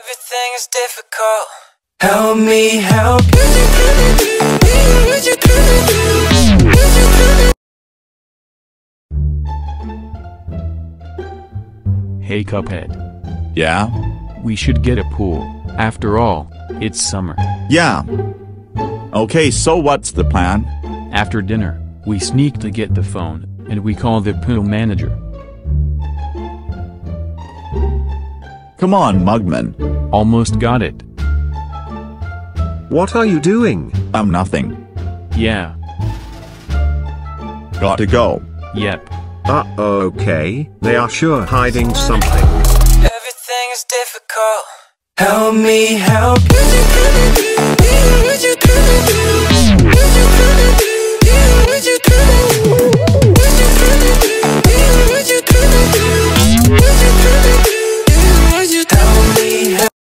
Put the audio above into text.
Everything is difficult. Help me help you. Hey Cuphead. Yeah? We should get a pool. After all, it's summer. Yeah. Okay, so what's the plan? After dinner, we sneak to get the phone, and we call the pool manager. Come on, mugman. Almost got it. What are you doing? I'm nothing. Yeah. Got to go. Yep. Okay, they are sure hiding something. Everything is difficult. Help me help you.